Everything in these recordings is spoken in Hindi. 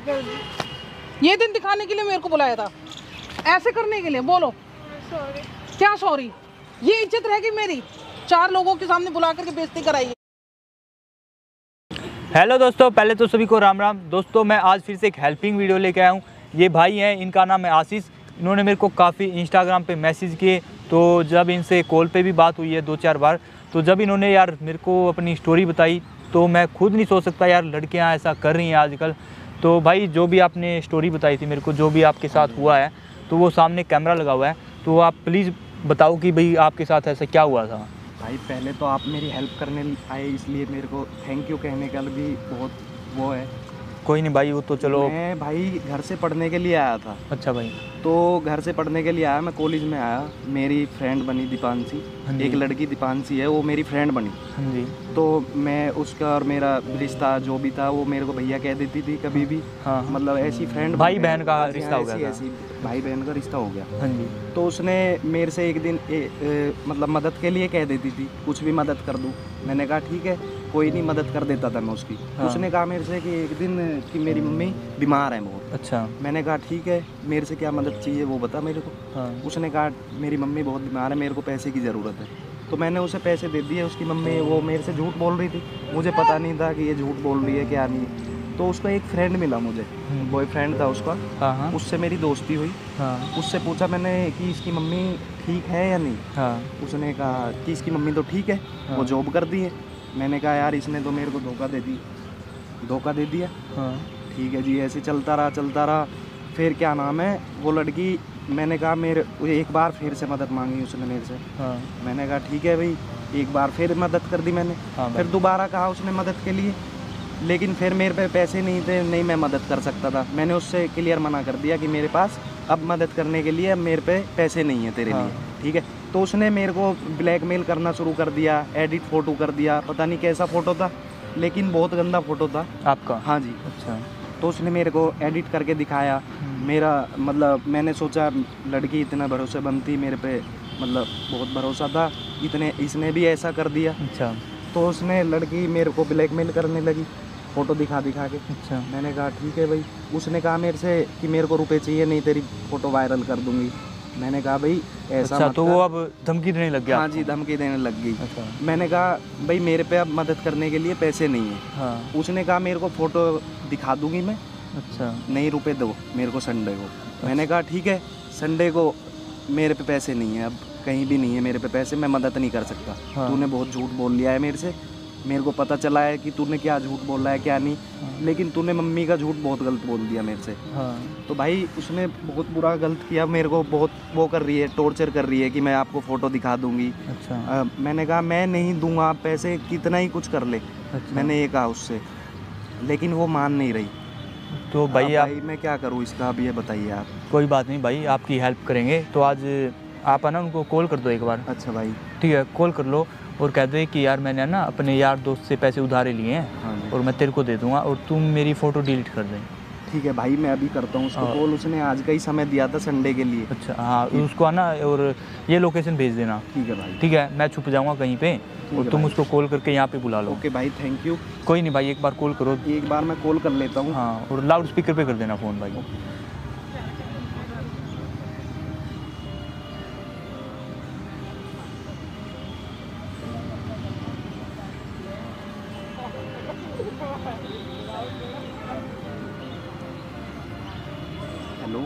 ये दिन दिखाने के लिए मेरे को बुलाया था, ऐसे करने के लिए? बोलो सॉरी। क्या सॉरी? ये इज्जत रहेगी मेरी, 4 लोगों के सामने बुला करके बेइज्जती कराई। हेलो दोस्तों, पहले तो सभी को राम राम। दोस्तों मैं आज फिर से एक हेल्पिंग वीडियो लेके आया हूँ। ये भाई हैं, इनका नाम है आशीष। इन्होंने मेरे को काफ़ी इंस्टाग्राम पे मैसेज किए, तो जब इनसे कॉल पे भी बात हुई है 2-4 बार, तो जब इन्होंने यार मेरे को अपनी स्टोरी बताई तो मैं खुद नहीं सोच सकता यार लड़कियाँ ऐसा कर रही हैं आजकल। तो भाई जो भी आपने स्टोरी बताई थी मेरे को, जो भी आपके साथ हुआ है, तो वो सामने कैमरा लगा हुआ है, तो आप प्लीज़ बताओ कि भाई आपके साथ ऐसा क्या हुआ था। भाई पहले तो आप मेरी हेल्प करने आए, इसलिए मेरे को थैंक यू कहने का भी बहुत वो है। कोई नहीं भाई, वो तो चलो। मैं भाई घर से पढ़ने के लिए आया था। अच्छा भाई। तो घर से पढ़ने के लिए आया, मैं कॉलेज में आया, मेरी फ्रेंड बनी दीपांशी, एक लड़की दीपांशी है, वो मेरी फ्रेंड बनी। हाँ जी। तो मैं उसका और मेरा रिश्ता जो भी था वो मेरे को भैया कह देती थी कभी भी। हाँ। मतलब ऐसी फ्रेंड, भाई बहन का रिश्ता हो गया था। ऐसी भाई बहन का रिश्ता हो गया। हाँ जी। तो उसने मेरे से एक दिन मतलब मदद के लिए कह देती थी, कुछ भी मदद कर दूँ। मैंने कहा ठीक है, कोई नहीं, मदद कर देता था मैं उसकी। हाँ। उसने कहा मेरे से कि एक दिन कि मेरी मम्मी बीमार है बहुत। अच्छा। मैंने कहा ठीक है, मेरे से क्या मदद चाहिए वो बता मेरे को। हाँ। उसने कहा मेरी मम्मी बहुत बीमार है, मेरे को पैसे की ज़रूरत है। तो मैंने उसे पैसे दे दिए। उसकी मम्मी वो मेरे से झूठ बोल रही थी, मुझे पता नहीं था कि ये झूठ बोल रही है क्या नहीं। तो उसका एक फ्रेंड मिला मुझे, बॉयफ्रेंड था उसका। हाँ हाँ। उससे मेरी दोस्ती हुई। हाँ। उससे पूछा मैंने कि इसकी मम्मी ठीक है या नहीं। हाँ। उसने कहा कि इसकी मम्मी तो ठीक है, वो जॉब करती है। मैंने कहा यार इसने तो मेरे को धोखा दे दिया। हाँ। ठीक है जी। ऐसे चलता रहा। फिर क्या नाम है वो लड़की, मैंने कहा मेरे एक बार फिर से मदद मांगी उसने मेरे से। हाँ। मैंने कहा ठीक है भाई, एक बार फिर मदद कर दी मैंने। हाँ। फिर दोबारा कहा उसने मदद के लिए, लेकिन फिर मेरे पे पैसे नहीं थे, नहीं मैं मदद कर सकता था। मैंने उससे क्लियर मना कर दिया कि मेरे पास अब मदद करने के लिए मेरे पे पैसे नहीं है तेरे लिए। ठीक है। तो उसने मेरे को ब्लैकमेल करना शुरू कर दिया, एडिट फ़ोटो कर दिया। पता नहीं कैसा फ़ोटो था, लेकिन बहुत गंदा फ़ोटो था आपका। हाँ जी। अच्छा। तो उसने मेरे को एडिट करके दिखाया। मेरा मतलब मैंने सोचा लड़की इतना भरोसेमंद थी मेरे पे, मतलब बहुत भरोसा था, इसने भी ऐसा कर दिया। अच्छा। तो उसने लड़की मेरे को ब्लैकमेल करने लगी, फ़ोटो दिखा के। अच्छा। मैंने कहा ठीक है भाई। उसने कहा मेरे से कि मेरे को रुपए चाहिए, नहीं तेरी फ़ोटो वायरल कर दूंगी। मैंने कहा भाई ऐसा अच्छा, मत तो कर। वो अब धमकी देने लग गया? हाँ जी, धमकी देने लग गई। अच्छा। मैंने कहा भाई मेरे पे अब मदद करने के लिए पैसे नहीं है। हाँ। उसने कहा मेरे को फ़ोटो दिखा दूंगी मैं, अच्छा। नहीं रुपए दो मेरे को संडे को। मैंने कहा ठीक है, संडे को मेरे पे पैसे नहीं है, अब कहीं भी नहीं है मेरे पे पैसे, मैं मदद नहीं कर सकता। हाँ। तूने बहुत झूठ बोल लिया है मेरे से, मेरे को पता चला है कि तूने क्या झूठ बोला है क्या नहीं। हाँ। लेकिन तूने मम्मी का झूठ बहुत गलत बोल दिया मेरे से। हाँ। तो भाई उसने बहुत बुरा गलत किया, मेरे को बहुत वो कर रही है, टॉर्चर कर रही है कि मैं आपको फ़ोटो दिखा दूंगी। अच्छा। मैंने कहा मैं नहीं दूंगा पैसे, कितना ही कुछ कर ले। अच्छा। मैंने ये कहा उससे, लेकिन वो मान नहीं रही। तो भाई आप, मैं क्या करूँ इसका, अब ये बताइए आप। कोई बात नहीं भाई, आपकी हेल्प करेंगे। तो आज आप है ना उनको कॉल कर दो एक बार। अच्छा भाई। ठीक है, कॉल कर लो और कह दो कि यार मैंने ना अपने यार दोस्त से पैसे उधारे लिए हैं। हाँ जी। और मैं तेरे को दे दूंगा और तुम मेरी फ़ोटो डिलीट कर दें। ठीक है भाई, मैं अभी करता हूँ उसको हाँ। कॉल। उसने आज का ही समय दिया था संडे के लिए। अच्छा। हाँ, उसको आना और ये लोकेशन भेज देना। ठीक है भाई। ठीक है, मैं छुप जाऊँगा कहीं पे और तुम उसको कॉल करके यहाँ पे बुला लो। ओके भाई, थैंक यू। कोई नहीं भाई, एक बार कॉल करो। एक बार मैं कॉल कर लेता हूँ। हाँ, और लाउड स्पीकर पे कर देना फ़ोन भाई। हेलो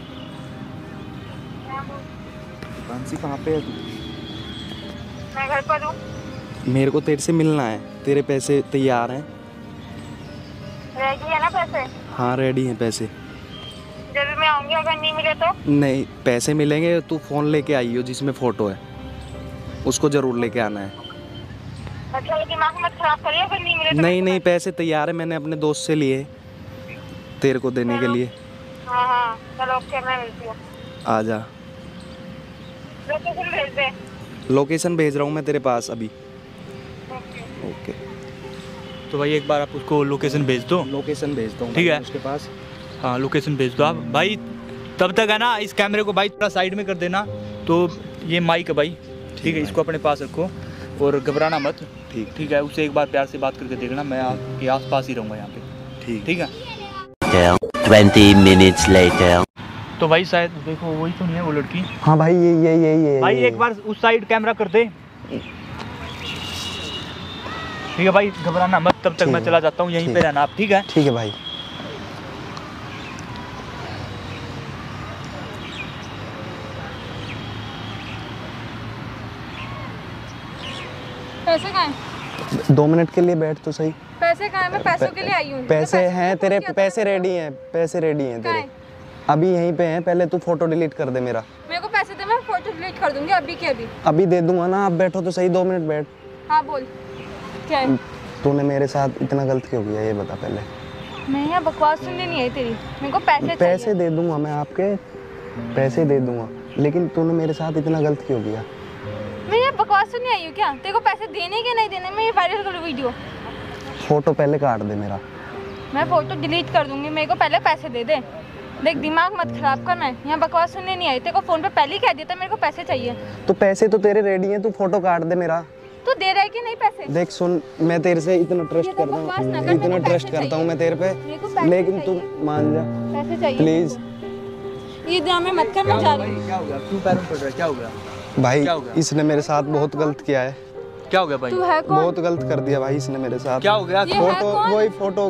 दीपांशी, कहाँ पे है तू? मैं घर पर हूँ। मेरे को तेरे से मिलना है, तेरे पैसे तैयार हैं? रेडी है ना पैसे? हाँ रेडी हैं पैसे। जब भी मैं आऊँगी, अगर नहीं मिले तो? नहीं, पैसे मिलेंगे। तू फ़ोन लेके आई हो जिसमें फ़ोटो है, उसको ज़रूर लेके आना है। अच्छा, ये दिमाग मत खराब करिए, अगर नहीं मिले तो? नहीं, पैसे तैयार है, मैंने अपने दोस्त से लिए तेरे को देने के लिए। हाँ चलो ओके, मैं मिलती हूँ। आ जा। लोकेशन भेज दे। लोकेशन भेज रहा हूँ मैं तेरे पास अभी। ओके। तो भाई एक बार आप उसको लोकेशन भेज दो। लोकेशन भेजता हूँ ठीक है उसके पास। हाँ, लोकेशन भेज दो आप भाई। तब तक है ना इस कैमरे को भाई थोड़ा साइड में कर देना। तो ये माइक है भाई, ठीक है, इसको अपने पास रखो और घबराना मत। ठीक है, उससे एक बार प्यार से बात करके देखना। मैं आपके आसपास ही रहूँगा यहाँ पे। ठीक है। 20 minutes later. तो भाई शायद देखो वही तो नहीं है वो लड़की। हाँ भाई ये भाई एक बार उस साइड कैमरा कर दे। ठीक है भाई, घबराना मत, तब तक मैं चला जाता हूँ, यहीं पे रहना आप, ठीक है? ठीक है भाई। पैसे कहाँ हैं? 2 मिनट के लिए बैठ तो सही। पैसे कहाँ हैं? मैं पैसों के लिए आई हूँ। पैसे हैं तेरे, पैसे रेडी हैं, पैसे रेडी हैं तेरे, अभी यहीं पे हैं। पहले तू फोटो डिलीट कर दे मेरा। मेरे को पैसे दे, मैं फोटो डिलीट कर दूंगी अभी के अभी। अभी दे दूंगा ना, आप बैठो तो सही, 2 मिनट बैठ। हाँ बोल, क्या है? तूने मेरे साथ इतना गलत क्यों किया ये बता पहले। मैं यहाँ बकवास सुनने नहीं आई तेरी, मेरे को पैसे पैसे दे दूंगा मैं, आपके पैसे दे दूंगा, लेकिन तूने मेरे साथ इतना गलत क्यों किया? मैं यहाँ बकवास सुनने आई हूँ क्या? तेरे को पैसे देने के नहीं देने, मैं ये वायरल करूँ वीडियो। फोटो पहले काट दे मेरा। मैं फोटो डिलीट कर दूंगी, मेरे को पहले पैसे दे दे। देख दिमाग मत खराब कर, मैं यहाँ बकवास सुनने नहीं आई। तेरे को फोन पे पहले ही कह दिया था मेरे को पैसे चाहिए। तो पैसे तो तेरे रेडी हैं, तू फोटो काट दे मेरा। तू दे रहा है कि नहीं पैसे? देख सुन, मैं तेरे से इतना ट्रस्ट करता हूँ, इतना ट्रस्ट करता हूँ मैं तेरे पे, लेकिन तू मान जा, पैसे चाहिए प्लीज। ये ड्रामे मत कर, मैं जा रही हूँ। क्या हो गया? क्यों पैरों पड़ रहा है? क्या हो गया भाई? इसने मेरे साथ बहुत गलत किया है। क्या हो गया भाई? तू है कौन? बहुत गलत कर दिया भाई इसने मेरे साथ। क्या हो गया? फोटो, वही फोटो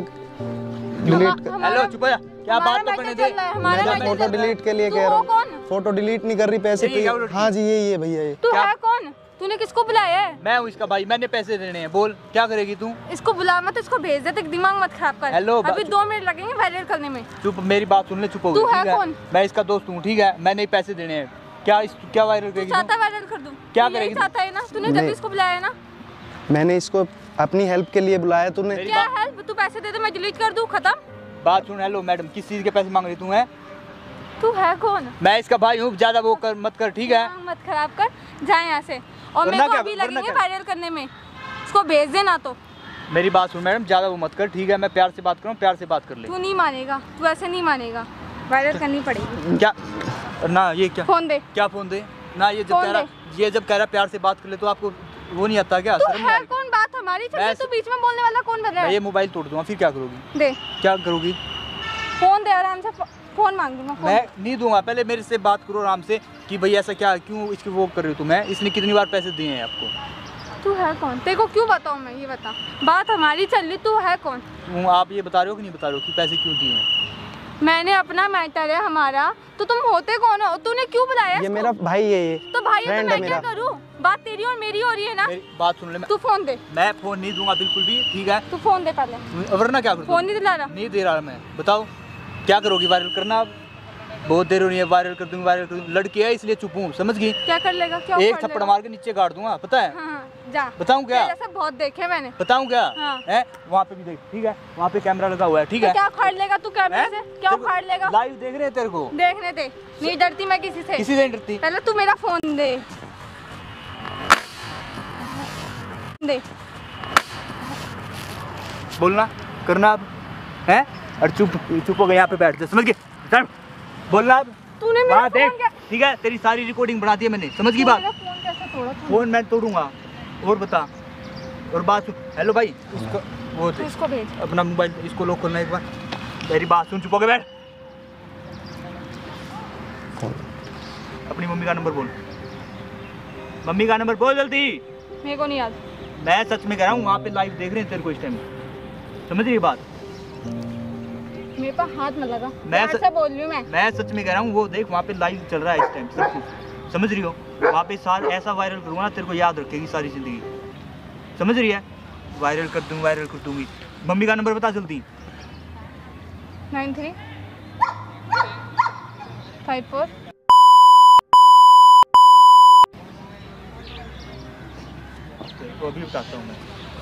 डिलीट कर। हेलो चुप हो जा, क्या बात तो करने दे। मैं फोटो डिलीट के लिए कह रहा हूँ, फोटो डिलीट नहीं कर रही, पैसे पे। हाँ जी यही है भैया ये। तू है कौन? तूने किसको बुलाया है? मैं हूँ इसका भाई, मैंने पैसे देने हैं, बोल क्या करेगी तू? इसको बुला मत, इसको भेज दे, तेरा दिमाग मत खराब कर। हेलो, अभी 2 मिनट लगेंगे वायरल करने में। चुप, मेरी बात सुन ले, चुप हो तू गया, है ठीक कौन? मैं इसका दोस्त हूँ, ठीक है? मैंने ही पैसे देने हैं। क्या वायरल करेगी तू? चाहता वायरल कर दूं? क्या तू यही करेगी? चाहता है ना? तूने जब इसको बुलाया है ना? मैंने इसको अपनी हेल्प के लिए बुलाया, तूने क्या हेल्प? तू पैसे दे दे, मैं डिलीट कर दूं, खत्म। बात सुन। हेलो मैडम, किस चीज के पैसे मांग रही तू है? तू है कौन? मैं इसका भाई हूँ, ज्यादा वो कर मत कर, ठीक है? दिमाग मत खराब कर, जा यहाँ से। और मेरे को अभी लगेंगे वायरल करने में, इसको भेज देना। तो मेरी बात सुन मैडम, ज्यादा वो मत कर, ठीक है? मैं प्यार से बात कर रहा हूँ, प्यार से बात कर ले। तू नहीं मानेगा, तू ऐसे नहीं मानेगा, वायरल करनी पड़ेगी। क्या ना, ये क्या फोन दे, क्या फोन दे ना? ये जब फोन कह रहा, ये जब कह रहा प्यार से बात कर ले, तो आपको वो नहीं आता क्या? तू शर्म नहीं है आ रही? कौन? बात हमारी चल रही, तू बीच में बोलने वाला कौन बन रहा मैं है? ये मोबाइल तोड़ दूंगा, फिर क्या करोगी? दे, क्या करोगी? फोन दे आराम से, फोन मांग दूंगा। मैं नहीं दूंगा, पहले मेरे से बात करो आराम से कि भैया ऐसा क्या, क्यों इसकी वो कर रही हो तुम? है इसने कितनी बार पैसे दिए हैं आपको? तू है कौन? तेरे को क्यों बताऊं मैं, ये बता। बात हमारी चल रही, तू है कौन? आप ये बता रहे हो कि नहीं बता रहे हो कि पैसे क्यों दिए हैं? मैंने अपना मैटर है हमारा, तो तुम होते कौन हो? तूने क्यों बुलाया? ये मेरा भाई है, ये तो भाई है तो मैं मेरा। क्या करूं? बात तेरी और मेरी हो रही है ना? मेरी बात सुन ले, तू फोन दे। मैं फोन नहीं दूंगा बिल्कुल भी, ठीक है? तू फोन दे पहले। वरना क्या करूँ? फोन नहीं दिला रहा? नहीं दे रहा मैं, बताओ क्या करोगी? वायरल करना? अब बहुत देर हो रही है, वायरल कर दूंगी, वायरल कर दूंगी। लड़की है इसलिए चुप हूँ, समझ गई? क्या कर लेगा? क्या एक उखाड़ थप्पड़ लेगा? मार के नीचे गाड़ दूंगा, पता है? हाँ, जा। बताऊं क्या? तेरे जैसा बहुत देखे मैंने। बताऊं क्या? हाँ। है वहाँ पे भी देख, ठीक है? वहाँ पे कैमरा लगा हुआ है, ठीक तो है? क्या उखाड़ लेगा तू कैमरे से? क्या उखाड़ लेगा? लाइव देख रहे हैं तेरे को? देखने दे, नहीं डरती मैं किसी से। किसी से नहीं डरती? पहले तू मेरा फोन दे। दे। बोलना करना अब है? और चुप हो गए, यहाँ पे बैठ जा, समझ गए? बोलना अब। तूने मेरा वहाँ फोन देख, क्या? ठीक है? तेरी सारी रिकॉर्डिंग बना दी है मैंने, समझ गई बात? मेरा फोन कैसे तोड़ा तूने? फोन मैं तोड़ूंगा। और बता, और बात सुन। हेलो भाई, इसको वो तू इसको भेज। अपना मोबाइल इसको लॉक करना एक बार। मेरी बात सुन, चुप हो गए, बैठ। अपनी मम्मी का नंबर बोल, मम्मी का नंबर बोल जल्दी। मेरे को नहीं याद। मैं सच में कह रहा हूँ, वहाँ पे लाइव देख रहे हैं तेरे को इस टाइम, समझ रही है बात? मेरे पास हाथ मत लगा, मैं ऐसा बोल रही हूँ मैं सच में कह रहा हूँ, वो देख वहाँ पे लाइव चल रहा है इस टाइम सब कुछ, समझ रही हो? वहाँ पे साल ऐसा वायरल करूँगा ना, तेरे को याद रखेगी सारी जिंदगी, समझ रही है? वायरल कर दूँगी, वायरल कर दूँगी। मम्मी का नंबर बता जल्दी। 93 54 तो अभी बताता हूँ मैं।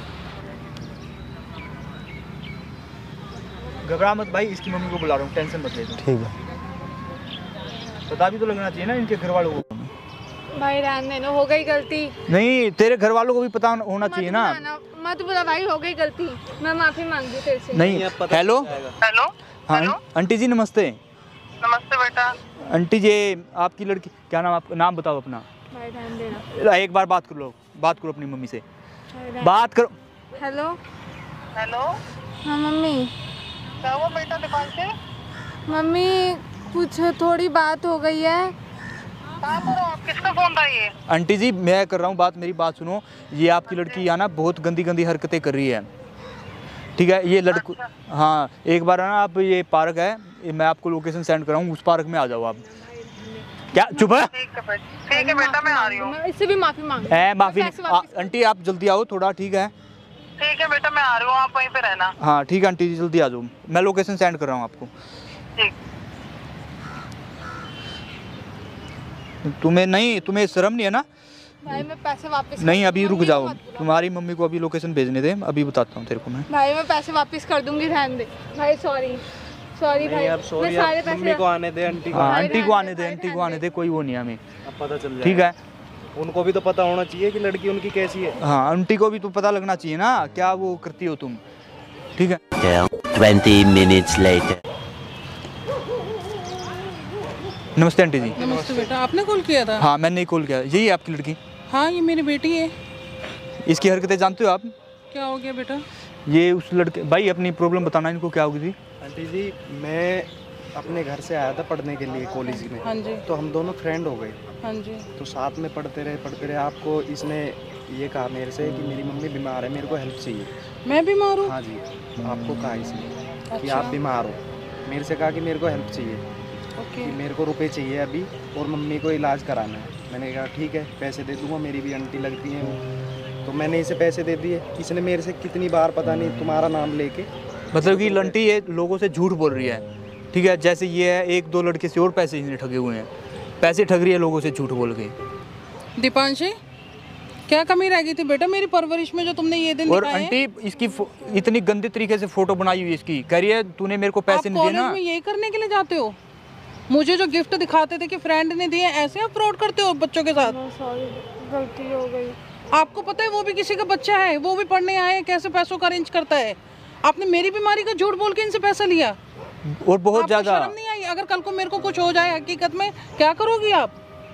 घबरा मत भाई, इसकी मम्मी को बुला रहा हूँ, टेंशन मत ले तू। ठीक है। पता भी तो लगना चाहिए ना इनके घर वालों को। भाई रहने दो, हो गई गलती। नहीं, तेरे घर वालों को भी पता होना चाहिए ना। मत बुला भाई, हो गई गलती, मैं माफी मांगती हूँ तेरे से। नहीं, हेलो हेलो हाँ आंटी जी नमस्ते। नमस्ते बेटा। आंटी जी, आपकी लड़की क्या नाम, आपका नाम बताओ अपना। भाई ध्यान देना। एक बार बात कर लो, बात करो अपनी मम्मी से, भाई ध्यान- बात करो। हेलो। हेलो, हाँ मम्मी। क्या हुआ बेटा दुकान से? मम्मी कुछ थोड़ी बात हो गई है। हाँ बोलो, आप किसका फोन था ये? आंटी जी मैं कर रहा हूँ बात, मेरी बात सुनो। ये आपकी लड़की यहाँ ना बहुत गंदी गंदी हरकतें कर रही है, ठीक है। ये लड़को हाँ, एक बार ना आप, ये पार्क है, मैं आपको लोकेशन सेंड कर रहा हूँ, उस पार्क में आ जाओ आप। क्या चुप है? ठीक है बेटा, मैं आ रही हूँ। इससे भी माफी मांग। माफी आंटी, आप जल्दी आओ थोड़ा, ठीक है। ठीक है बेटा, मैं आ रही हूँ, आप वहीं पे रहना। हाँ ठीक है आंटी जी, जल्दी आ जाओ, मैं लोकेशन सेंड कर रहा हूँ आपको। ठीक। तुम्हें शर्म नहीं है ना? भाई मैं पैसे वापस नहीं अभी रुक जाओ, तुम्हारी मम्मी को अभी लोकेशन भेजने दे, अभी बताता हूँ तेरे को मैं। भाई मैं पैसे वापस कर दूंगी, रहने दे भाई। सॉरी भाई, मैं सारे पैसे मम्मी को आने दे, आंटी को। हाँ आंटी को आने दे, आंटी को आने दे, कोई वो नहीं है हमें, अब पता चल जाएगा। ठीक है। उनको भी तो पता होना चाहिए कि लड़की उनकी कैसी है। हाँ आंटी को भी तो पता लगना चाहिए ना क्या वो करती हो तुम, ठीक है। 20 minutes later. नमस्ते आंटी जी। नमस्ते बेटा, आपने कॉल किया था? हाँ मैंने कॉल किया, यही है आपकी लड़की? हाँ ये मेरी बेटी है। इसकी हरकतें जानते हो आप? क्या हो गया बेटा? ये उस लड़के, भाई अपनी प्रॉब्लम बताना इनको, क्या होगी थी? आंटी जी मैं अपने घर से आया था पढ़ने के लिए कॉलेज में। हाँ जी। तो हम दोनों फ्रेंड हो गए, हाँ जी। तो साथ में पढ़ते रहे। आपको इसने ये कहा मेरे से कि मेरी मम्मी बीमार है, मेरे को हेल्प चाहिए। मैं बीमार हूँ? हाँ जी, आपको कहा इसने कि अच्छा। आप बीमार हो, मेरे से कहा कि मेरे को हेल्प चाहिए, ओके। कि मेरे को रुपए चाहिए अभी और मम्मी को इलाज कराना है। मैंने कहा ठीक है पैसे दे दूंगा, मेरी भी आंटी लगती हैं वो। तो मैंने इसे पैसे दे दिए। इसने मेरे से कितनी बार पता नहीं तुम्हारा नाम लेके, मतलब कि लंटी ये लोगों से झूठ बोल रही है, ठीक है। जैसे ये है, एक दो लड़के से और पैसे इसने ठगे हुए हैं, पैसे ठग रही है लोगों से झूठ बोल के। दीपांशी क्या कमी रह गई थी बेटा मेरी परवरिश में जो तुमने ये दिन और दिखाए? आंटी इसकी इतनी गंदे तरीके से फोटो बनाई हुई इसकी, कह रही है तूने मेरे को पैसे आप नहीं दिए कॉलेज ना। में यही करने के लिए जाते हो? मुझे जो गिफ्ट दिखाते थे कि फ्रेंड ने दिए, ऐसे आप फ्रॉड करते हो बच्चों के साथ? सॉरी गलती हो गई। आपको पता है वो भी किसी का बच्चा है, वो भी पढ़ने आए हैं, कैसे पैसों का अरेंज करता है। आपने मेरी बीमारी का झूठ बोल के इनसे पैसा लिया, और बहुत आपको ज्यादा। शर्म नहीं आई? अगर कल को मेरे को कुछ हो जाए हकीकत में क्या करोगी आप?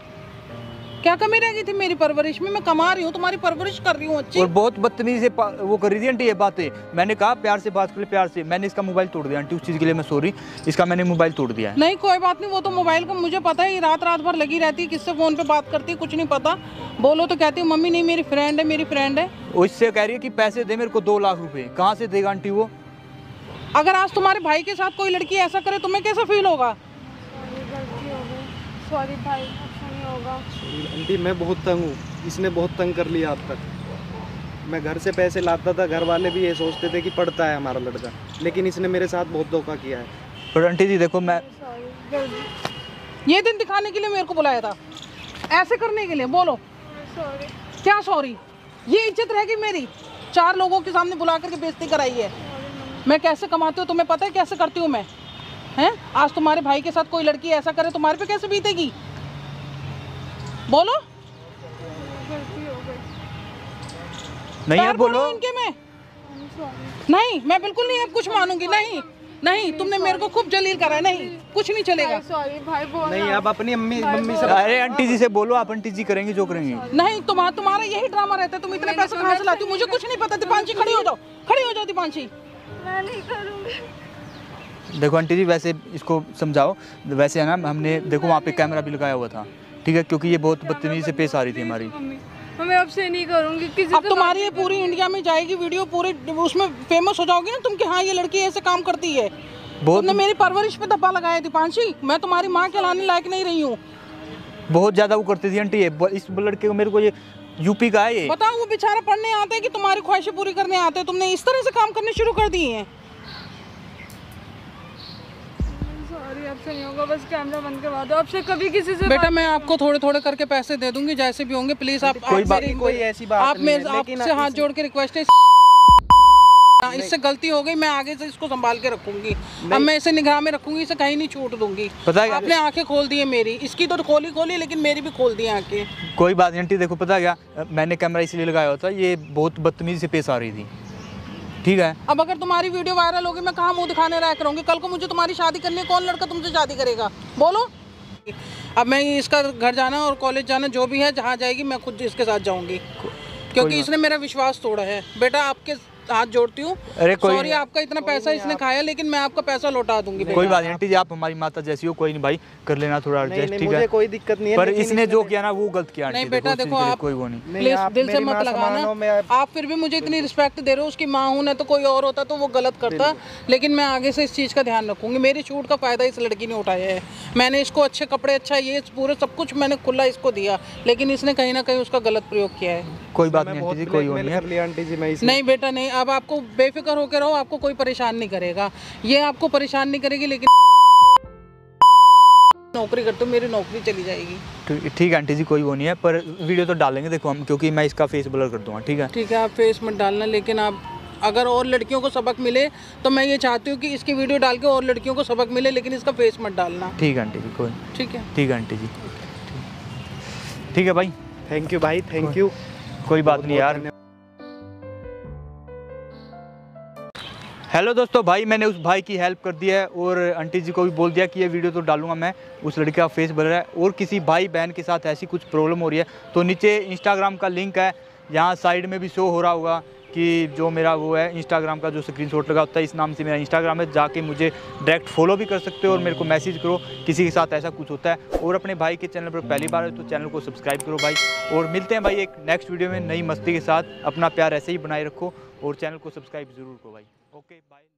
क्या कमी रह गई थी मेरी परवरिश में? मैं कमा रही हूँ, तुम्हारी परवरिश कर रही हूँ अच्छी। और बहुत बदतमीजी से वो कर रही थी आंटी ये बातें। मैंने कहा प्यार से बात कर ले, प्यार से। मैंने इसका मोबाइल तोड़ दिया आंटी, उस चीज़ के लिए मैं सॉरी, इसका मैंने मोबाइल तोड़ दिया है। नहीं कोई बात नहीं, वो तो मोबाइल का मुझे पता है, रात भर लगी रहती है, किससे फोन पे बात करती है कुछ नहीं पता। बोलो तो कहती है मम्मी नहीं मेरी फ्रेंड है, मेरी फ्रेंड है। वो इससे कह रही है कि पैसे दे मेरे को 2 लाख रुपए, कहाँ से देगा आंटी वो? अगर आज तुम्हारे भाई के साथ कोई लड़की ऐसा करे तुम्हें कैसा फील होगा? गलती हो गई, सॉरी भाई, अच्छा नहीं होगा। आंटी मैं बहुत तंग हूँ, इसने बहुत तंग कर लिया अब तक। मैं घर से पैसे लाता था, घर वाले भी ये सोचते थे कि पढ़ता है हमारा लड़का, लेकिन इसने मेरे साथ बहुत धोखा किया है। पर आंटी जी देखो, मैं ये दिन दिखाने के लिए मेरे को बुलाया था, ऐसे करने के लिए? बोलो सॉरी। क्या सॉरी? ये इज्जत रहेगी मेरी? 4 लोगों के सामने बुला करके बेइज्जती कराई है। मैं कैसे कमाती हूँ तुम्हें पता है, कैसे करती हूँ मैं? हैं? आज तुम्हारे भाई के साथ कोई लड़की ऐसा करे तुम्हारे पे कैसे बीतेगी? बोलो। गलती हो गई। नहीं यार पैर बोलो। पड़ूं इनके में? नहीं मैं बिल्कुल नहीं अब कुछ मानूंगी। नहीं नहीं, तुमने मेरे को खूब जलील करा है, नहीं कुछ नहीं चलेगा। सॉरी भाई, बोल नहीं अब अपनी मम्मी से अरे आंटी जी से बोलो, आप आंटी जी करेंगी जो करेंगी। नहीं तुम्हारा यही ड्रामा रहता है, तुम इतने पैसे कहाँ से लाती हो? मुझे कुछ नहीं पता। दीपांशी खड़ी हो जाओ, खड़ी हो जाओ दीपांशी। मैं नहीं करूँगी। देखो आंटी जी वैसे इसको समझाओ, वैसे है ना, हमने देखो वहाँ पे कैमरा भी लगाया हुआ था, ठीक है, क्योंकि ये बहुत बदतमीजी से पेश आ रही थी हमारी। मैं अब से नहीं करूँगी किसी। अब तुम्हारी ये पूरी इंडिया में जाएगी वीडियो, पूरे उसमें फेमस हो जाओगी ना तुम कि हाँ ये लड़की ऐसे काम करती है। तुमने मेरी परवरिश पे धब्बा लगाया दीपांशी, मैं तुम्हारी माँ कहलाने लायक नहीं रही हूँ। बहुत ज्यादा वो करती थी आंटी ये। इस लड़के को, मेरे को, ये यूपी का है ये। बताओ वो बेचारा पढ़ने आते हैं कि तुम्हारी ख्वाहिशें पूरी करने आते हैं? तुमने इस तरह से काम करने शुरू कर दिए हैं। सॉरी अब से नहीं होगा, बस कैमरा बंद करवा दो। अब से कभी किसी से बेटा मैं आपको थोड़े थोड़े करके पैसे दे दूंगी जैसे भी होंगे, प्लीज आप कोई ऐसी बात आप नहीं है, मेरे लेकिन आपसे हाथ जोड़ के रिक्वेस्ट है, इससे गलती हो गई, मैं आगे से इसको संभाल के रखूंगी। अब मैं इसे निगाह में रखूंगी, इसे कहीं नहीं छूट दूंगी। पता है आपने आंखें खोल दी है मेरी, इसकी तो खोली लेकिन मेरी भी खोल दी है आंखें। कोई बात नहीं आंटी, देखो पता है क्या, मैंने कैमरा इसलिए लगाया होता, ये बहुत बदतमीजी से पेश आ रही थी, ठीक है। अब अगर तुम्हारी वीडियो वायरल होगी मैं कहाँ मुंह दिखाने रहा करूँगी? कल को मुझे तुम्हारी शादी करनी है, कौन लड़का तुमसे शादी करेगा? बोलो। अब मैं इसका घर जाना और कॉलेज जाना जो भी है, जहाँ जाएगी मैं खुद इसके साथ जाऊँगी, क्योंकि इसने मेरा विश्वास तोड़ा है। बेटा आपके हाथ जोड़ती हूँ। अरे कोई सॉरी, आपका इतना पैसा इसने खाया, लेकिन मैं आपका पैसा लौटा दूंगी। कोई बात नहीं आंटी जी, आप हमारी माता जैसी हो, कोई नहीं भाई, कर लेना थोड़ा एडजस्ट, ठीक मुझे है। कोई दिक्कत नहीं है, पर लेकिन इसने जो किया ना वो गलत किया आंटी। नहीं बेटा देखो, आप कोई वो नहीं, प्लीज दिल से मत लगाना। आप फिर भी मुझे इतनी रिस्पेक्ट दे रहे हो, उसकी माँ हूँ ना, तो कोई और होता तो वो गलत करता, लेकिन मैं आगे से इस चीज़ का ध्यान रखूंगी। मेरी छूट का फायदा इस लड़की ने उठाया है। मैंने इसको अच्छे कपड़े, अच्छा ये पूरे सब कुछ मैंने खुला इसको दिया, लेकिन इसने कहीं ना कहीं उसका गलत प्रयोग किया है। कोई बात नहीं आंटी जी, कोई वो नहीं है। आंटी जी मैं नहीं बेटा नहीं, अब आपको बेफिक्र होकर रहो, आपको कोई परेशान नहीं करेगा, ये आपको परेशान नहीं करेगी, लेकिन नौकरी करते हो, मेरी नौकरी चली जाएगी। ठीक है आंटी जी, कोई वो नहीं है, पर वीडियो तो डालेंगे देखो हम, क्योंकि मैं इसका फेस ब्लर कर दूंगा, ठीक है। ठीक है, आप फेस मत डालना, लेकिन आप अगर और लड़कियों को सबक मिले तो मैं ये चाहती हूँ कि इसकी वीडियो डाल के और लड़कियों को सबक मिले, लेकिन इसका फेस मत डालना। ठीक है आंटी जी, कोई ठीक है, ठीक है आंटी जी, ठीक है भाई। थैंक यू भाई, थैंक यू। कोई बात नहीं यार। हेलो दोस्तों, भाई मैंने उस भाई की हेल्प कर दी है और आंटी जी को भी बोल दिया कि ये वीडियो तो डालूंगा मैं, उस लड़के का फेस ब्लर है। और किसी भाई बहन के साथ ऐसी कुछ प्रॉब्लम हो रही है तो नीचे इंस्टाग्राम का लिंक है, यहाँ साइड में भी शो हो रहा होगा कि जो मेरा वो है इंस्टाग्राम का जो स्क्रीनशॉट लगा होता है, इस नाम से मेरा इंस्टाग्राम है, जाके मुझे डायरेक्ट फॉलो भी कर सकते हो और मेरे को मैसेज करो किसी के साथ ऐसा कुछ होता है। और अपने भाई के चैनल पर पहली बार है तो चैनल को सब्सक्राइब करो भाई। और मिलते हैं भाई एक नेक्स्ट वीडियो में नई मस्ती के साथ। अपना प्यार ऐसे ही बनाए रखो और चैनल को सब्सक्राइब जरूर करो भाई। Okay bye.